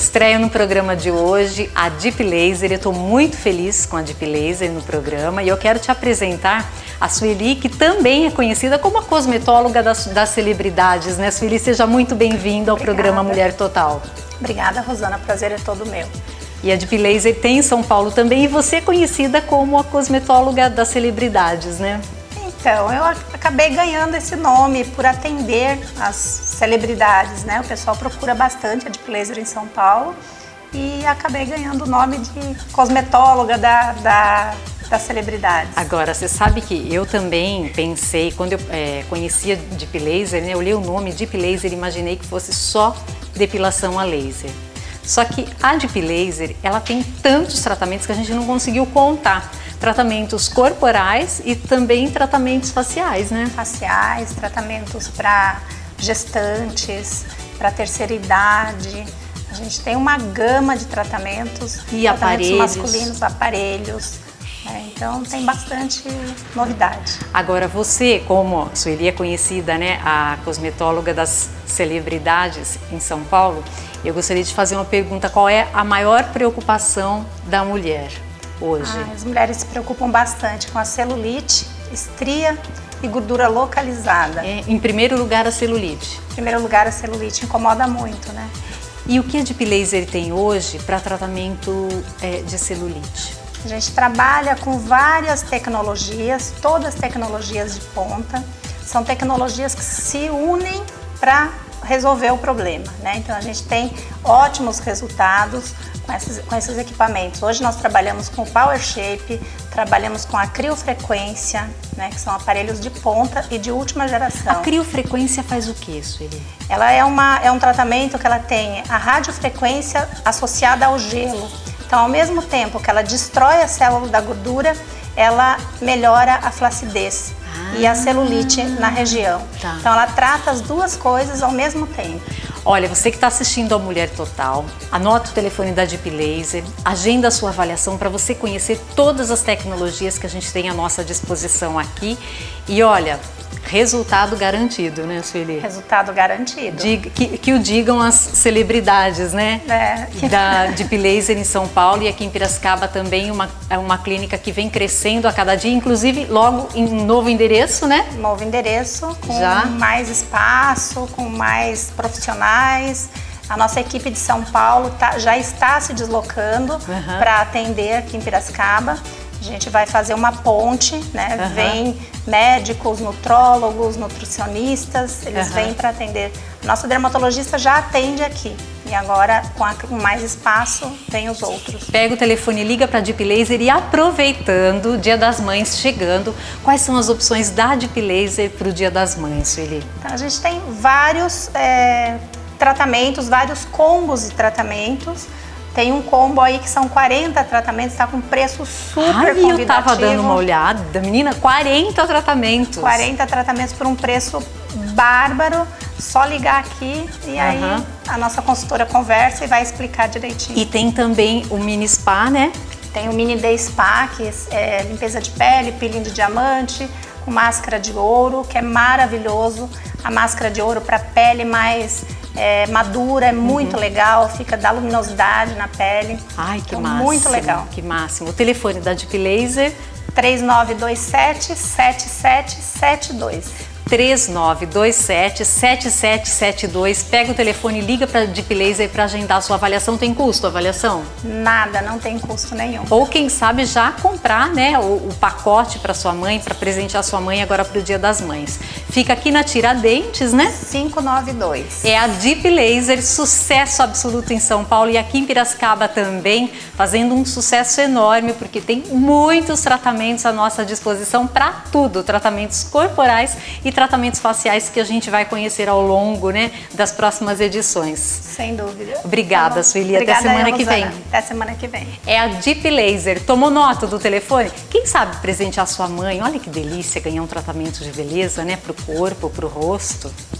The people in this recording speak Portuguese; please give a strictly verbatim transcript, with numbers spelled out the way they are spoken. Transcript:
Estreia no programa de hoje a Deep Laser. Eu estou muito feliz com a Deep Laser no programa e eu quero te apresentar a Sueli, que também é conhecida como a cosmetóloga das, das celebridades, né, Sueli? Seja muito bem-vinda ao Obrigada. programa Mulher Total. Obrigada, Rosana. O prazer é todo meu. E a Deep Laser tem em São Paulo também, e você é conhecida como a cosmetóloga das celebridades, né? Então, eu acabei ganhando esse nome por atender as celebridades, né? O pessoal procura bastante a Deep Laser em São Paulo e acabei ganhando o nome de cosmetóloga da, da, das celebridades. Agora, você sabe que eu também pensei, quando eu é, conheci a Deep Laser, né? Eu li o nome Deep Laser e imaginei que fosse só depilação a laser. Só que a Deep Laser, ela tem tantos tratamentos que a gente não conseguiu contar. Tratamentos corporais e também tratamentos faciais, né? Faciais, tratamentos para gestantes, para terceira idade. A gente tem uma gama de tratamentos. E tratamentos aparelhos. masculinos, aparelhos. É, então tem bastante novidade. Agora você, como a Sueli é conhecida, né, a cosmetóloga das celebridades em São Paulo, eu gostaria de fazer uma pergunta: qual é a maior preocupação da mulher hoje? Ah, as mulheres se preocupam bastante com a celulite, estria e gordura localizada. É, em primeiro lugar, a celulite. Em primeiro lugar, a celulite incomoda muito, né? E o que a Deep Laser tem hoje para tratamento é, de celulite? A gente trabalha com várias tecnologias, todas tecnologias de ponta. São tecnologias que se unem para resolver o problema, né? Então a gente tem ótimos resultados com esses, com esses equipamentos. Hoje nós trabalhamos com o Power Shape, trabalhamos com a criofrequência, né? Que são aparelhos de ponta e de última geração. A criofrequência faz o que, Sueli? Ela é, uma, é um tratamento que ela tem a radiofrequência associada ao gelo. Então, ao mesmo tempo que ela destrói a célula da gordura, ela melhora a flacidez ah, e a celulite na região. Tá. Então, ela trata as duas coisas ao mesmo tempo. Olha, você que está assistindo a Mulher Total, anota o telefone da Deep Laser, agenda a sua avaliação para você conhecer todas as tecnologias que a gente tem à nossa disposição aqui. E olha, resultado garantido, né, Sueli? Resultado garantido. Diga, que, que o digam as celebridades, né? É. Da Deep Laser em São Paulo e aqui em Piracicaba também, uma, uma clínica que vem crescendo a cada dia, inclusive logo em um novo endereço, né? Novo endereço, com Já? mais espaço, com mais profissionais. A nossa equipe de São Paulo tá, já está se deslocando uhum. para atender aqui em Piracicaba. A gente vai fazer uma ponte, né? Uhum. Vem médicos, nutrólogos, nutricionistas, eles uhum. vêm para atender. Nosso dermatologista já atende aqui e agora, com, a, com mais espaço, vem os outros. Pega o telefone, liga para a Deep Laser e aproveitando o Dia das Mães chegando, quais são as opções da Deep Laser para o Dia das Mães, Sueli? Então, a gente tem vários é, tratamentos, vários combos de tratamentos. Tem um combo aí que são quarenta tratamentos, está com preço super Ai, convidativo. Eu tava dando uma olhada, menina, quarenta tratamentos. quarenta tratamentos por um preço bárbaro, só ligar aqui e uhum. aí a nossa consultora conversa e vai explicar direitinho. E tem também o mini spa, né? Tem o mini day spa, que é limpeza de pele, peeling de diamante, com máscara de ouro, que é maravilhoso. A máscara de ouro para pele mais é, madura, é muito uhum. legal, fica, dá luminosidade na pele. Ai, que então, máximo. Muito legal. Que máximo. O telefone da Deep Laser? três nove dois sete, sete sete sete dois. três nove dois sete, sete sete sete dois. Pega o telefone e liga para a Deep Laser para agendar a sua avaliação. Tem custo a avaliação? Nada, não tem custo nenhum. Ou quem sabe já comprar, né, o, o pacote para sua mãe, para presentear sua mãe agora para o Dia das Mães. Fica aqui na Tiradentes, né? cinco nove dois. É a Deep Laser, sucesso absoluto em São Paulo e aqui em Piracicaba também, fazendo um sucesso enorme, porque tem muitos tratamentos à nossa disposição para tudo, tratamentos corporais e tratamentos faciais que a gente vai conhecer ao longo, né, das próximas edições. Sem dúvida. Obrigada, tá Sueli. Até semana que vem. Até semana que vem. É a Deep Laser. Tomou nota do telefone? Quem sabe presentear sua mãe? Olha que delícia ganhar um tratamento de beleza, né, para o corpo, para o rosto.